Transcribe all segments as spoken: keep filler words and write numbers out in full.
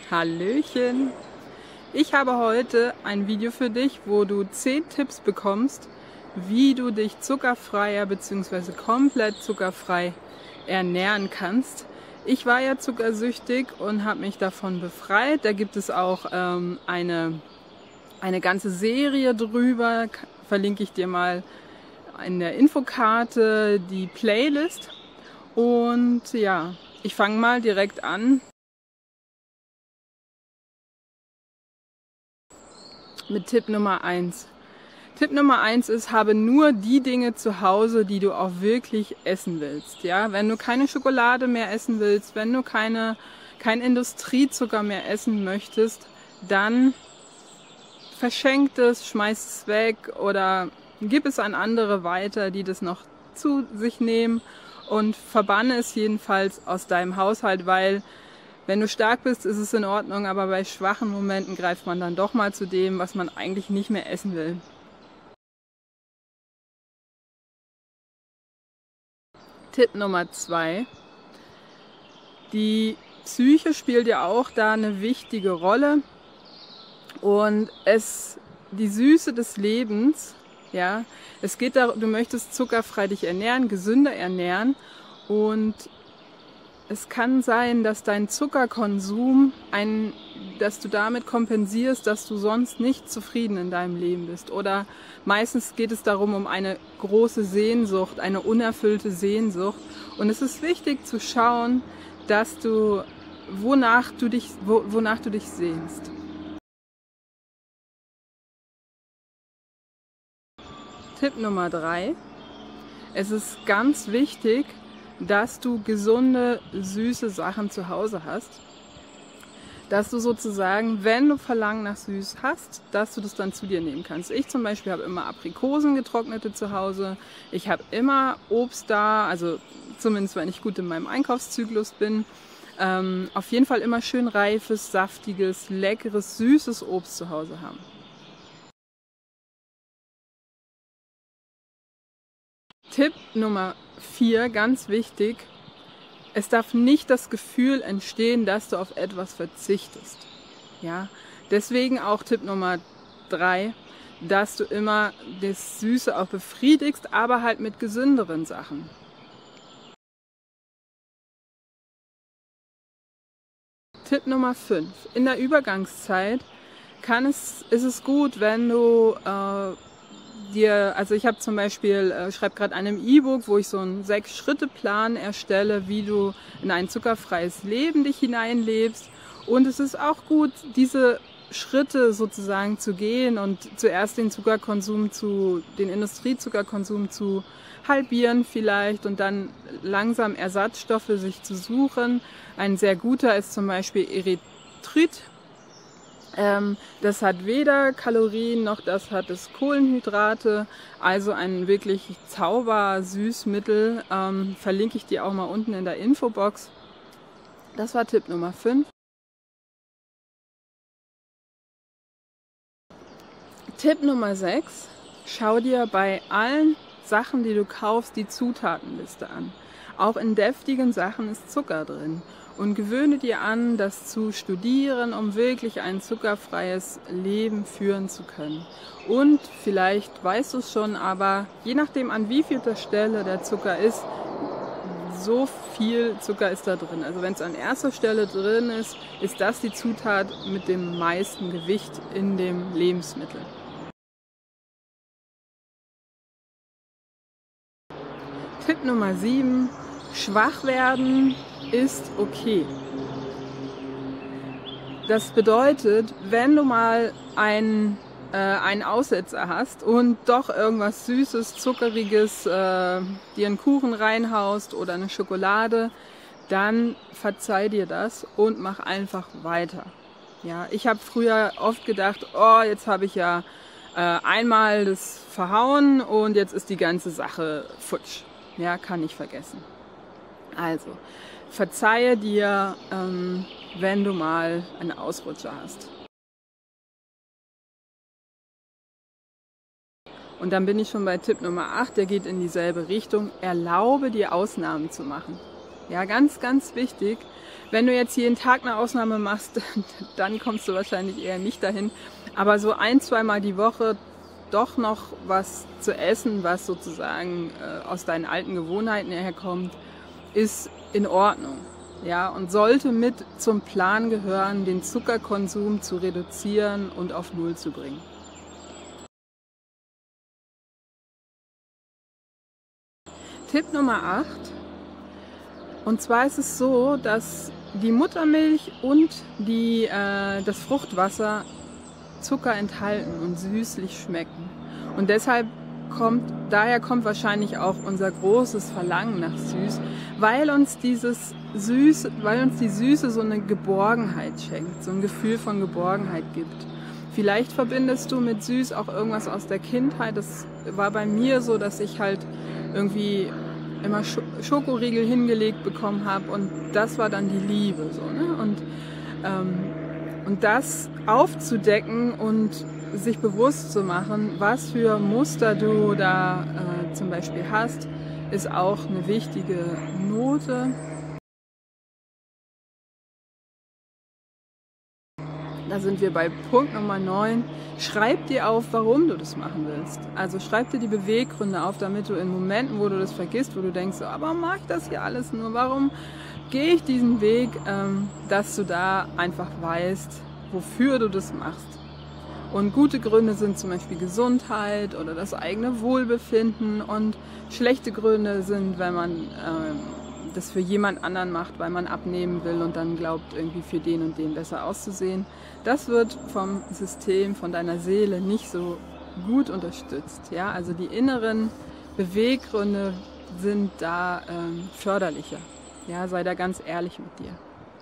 Hallöchen! Ich habe heute ein Video für dich, wo du zehn Tipps bekommst, wie du dich zuckerfreier bzw. komplett zuckerfrei ernähren kannst. Ich war ja zuckersüchtig und habe mich davon befreit. Da gibt es auch ähm, eine, eine ganze Serie drüber, verlinke ich dir mal in der Infokarte die Playlist. Und ja, ich fange mal direkt an mit Tipp Nummer eins. Tipp Nummer eins ist, habe nur die Dinge zu Hause, die du auch wirklich essen willst. Ja, wenn du keine Schokolade mehr essen willst, wenn du keine, kein Industriezucker mehr essen möchtest, dann verschenk es, schmeiß es weg oder gib es an andere weiter, die das noch zu sich nehmen, und verbanne es jedenfalls aus deinem Haushalt, weil wenn du stark bist, ist es in Ordnung, aber bei schwachen Momenten greift man dann doch mal zu dem, was man eigentlich nicht mehr essen will. Tipp Nummer zwei. Die Psyche spielt ja auch da eine wichtige Rolle und es, die Süße des Lebens, ja, es geht darum, du möchtest zuckerfrei dich ernähren, gesünder ernähren, und es kann sein, dass dein Zuckerkonsum, ein, dass du damit kompensierst, dass du sonst nicht zufrieden in deinem Leben bist. Oder meistens geht es darum, um eine große Sehnsucht, eine unerfüllte Sehnsucht. Und es ist wichtig zu schauen, dass du, wonach du dich, wo, wonach du dich sehnst. Tipp Nummer drei. Es ist ganz wichtig, dass du gesunde, süße Sachen zu Hause hast. Dass du sozusagen, wenn du Verlangen nach süß hast, dass du das dann zu dir nehmen kannst. Ich zum Beispiel habe immer Aprikosen getrocknete zu Hause. Ich habe immer Obst da, also zumindest wenn ich gut in meinem Einkaufszyklus bin. Ähm, auf jeden Fall immer schön reifes, saftiges, leckeres, süßes Obst zu Hause haben. Tipp Nummer vier, ganz wichtig: Es darf nicht das Gefühl entstehen, dass du auf etwas verzichtest. Ja? Deswegen auch Tipp Nummer drei, dass du immer das Süße auch befriedigst, aber halt mit gesünderen Sachen. Tipp Nummer fünf. In der Übergangszeit kann es, ist es gut, wenn du äh, dir, also ich habe zum Beispiel, äh, schreibe gerade an einem E-Book, wo ich so einen Sechs-Schritte-Plan erstelle, wie du in ein zuckerfreies Leben dich hineinlebst. Und es ist auch gut, diese Schritte sozusagen zu gehen und zuerst den Zuckerkonsum zu, den Industriezuckerkonsum zu halbieren vielleicht und dann langsam Ersatzstoffe sich zu suchen. Ein sehr guter ist zum Beispiel Erythrit. Ähm, das hat weder Kalorien noch das hat es Kohlenhydrate, also ein wirklich Zauber-Süßmittel. Ähm, verlinke ich dir auch mal unten in der Infobox. Das war Tipp Nummer fünf. Tipp Nummer sechs. Schau dir bei allen Sachen, die du kaufst, die Zutatenliste an. Auch in deftigen Sachen ist Zucker drin. Und gewöhne dir an, das zu studieren, um wirklich ein zuckerfreies Leben führen zu können. Und vielleicht weißt du es schon, aber je nachdem, an wie vielter Stelle der Zucker ist, so viel Zucker ist da drin. Also wenn es an erster Stelle drin ist, ist das die Zutat mit dem meisten Gewicht in dem Lebensmittel. Tipp Nummer sieben. Schwach werden ist okay. Das bedeutet, wenn du mal einen, äh, einen Aussetzer hast und doch irgendwas Süßes, Zuckeriges, äh, dir einen Kuchen reinhaust oder eine Schokolade, dann verzeih dir das und mach einfach weiter. Ja, ich habe früher oft gedacht, oh, jetzt habe ich ja äh, einmal das verhauen und jetzt ist die ganze Sache futsch. Ja, kann ich vergessen. Also, verzeihe dir, ähm, wenn du mal einen Ausrutscher hast. Und dann bin ich schon bei Tipp Nummer acht, der geht in dieselbe Richtung. Erlaube dir Ausnahmen zu machen. Ja, ganz, ganz wichtig. Wenn du jetzt jeden Tag eine Ausnahme machst, dann kommst du wahrscheinlich eher nicht dahin. Aber so ein, zweimal die Woche doch noch was zu essen, was sozusagen äh, aus deinen alten Gewohnheiten herkommt, ist in Ordnung. Ja, und sollte mit zum Plan gehören, den Zuckerkonsum zu reduzieren und auf Null zu bringen. Tipp Nummer acht. Und zwar ist es so, dass die Muttermilch und die, äh, das Fruchtwasser Zucker enthalten und süßlich schmecken. Und deshalb kommt, daher kommt wahrscheinlich auch unser großes Verlangen nach Süß, weil uns dieses Süße, weil uns die Süße so eine Geborgenheit schenkt, so ein Gefühl von Geborgenheit gibt. Vielleicht verbindest du mit Süß auch irgendwas aus der Kindheit. Das war bei mir so, dass ich halt irgendwie immer Schokoriegel hingelegt bekommen habe und das war dann die Liebe. So, ne? Und, ähm, und das aufzudecken und sich bewusst zu machen, was für Muster du da äh, zum Beispiel hast, ist auch eine wichtige Note. Da sind wir bei Punkt Nummer neun. Schreib dir auf, warum du das machen willst. Also schreib dir die Beweggründe auf, damit du in Momenten, wo du das vergisst, wo du denkst, aber warum mache ich das hier alles nur? Warum gehe ich diesen Weg, ähm, dass du da einfach weißt, wofür du das machst. Und gute Gründe sind zum Beispiel Gesundheit oder das eigene Wohlbefinden und schlechte Gründe sind, wenn man ähm, das für jemand anderen macht, weil man abnehmen will und dann glaubt, irgendwie für den und den besser auszusehen. Das wird vom System, von deiner Seele nicht so gut unterstützt. Ja? Also die inneren Beweggründe sind da ähm, förderlicher. Ja? Sei da ganz ehrlich mit dir.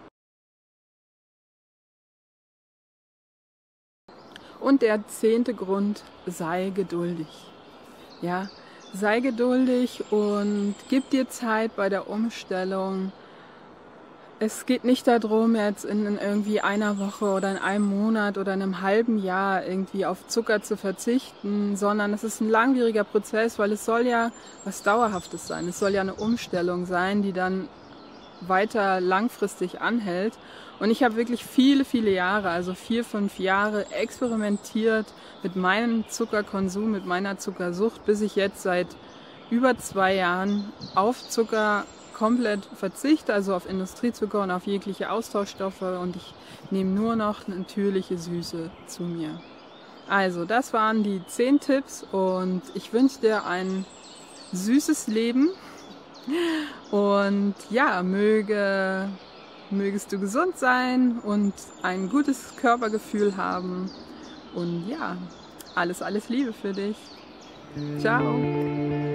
Und der zehnte Grund, sei geduldig. Ja? Sei geduldig und gib dir Zeit bei der Umstellung. Es geht nicht darum, jetzt in irgendwie einer Woche oder in einem Monat oder in einem halben Jahr irgendwie auf Zucker zu verzichten, sondern es ist ein langwieriger Prozess, weil es soll ja was Dauerhaftes sein. Es soll ja eine Umstellung sein, die dann weiter langfristig anhält. Und ich habe wirklich viele, viele Jahre, also vier, fünf Jahre experimentiert mit meinem Zuckerkonsum, mit meiner Zuckersucht, bis ich jetzt seit über zwei Jahren auf Zucker komplett verzichte, also auf Industriezucker und auf jegliche Austauschstoffe und ich nehme nur noch natürliche Süße zu mir. Also das waren die zehn Tipps und ich wünsche dir ein süßes Leben und ja, möge, mögest du gesund sein und ein gutes Körpergefühl haben und ja, alles, alles Liebe für dich. Ciao!